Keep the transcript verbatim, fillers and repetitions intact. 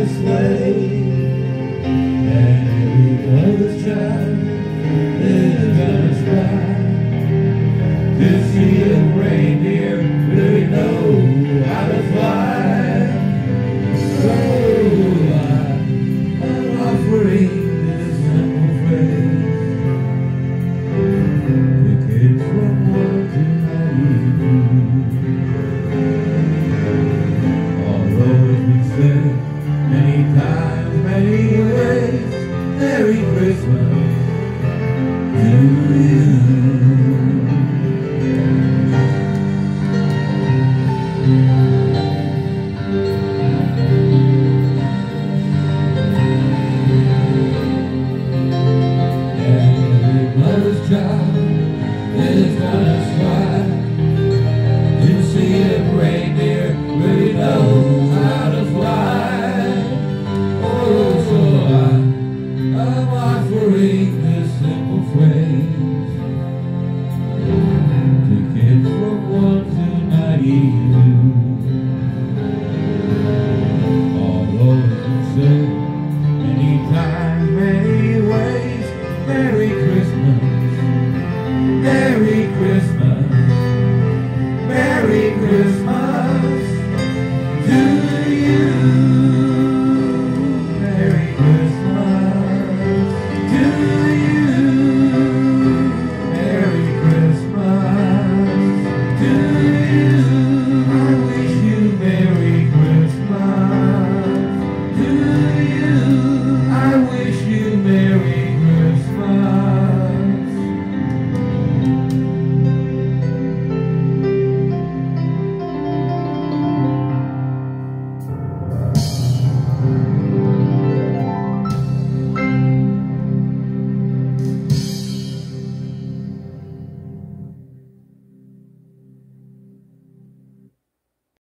a sleigh, and every mother's child is gonna strive to see a reindeer really know how to fly. So I, I'm offering this simple phrase to kids from one to ninety-two. Although it's been said many times, many ways, Merry Christmas to you.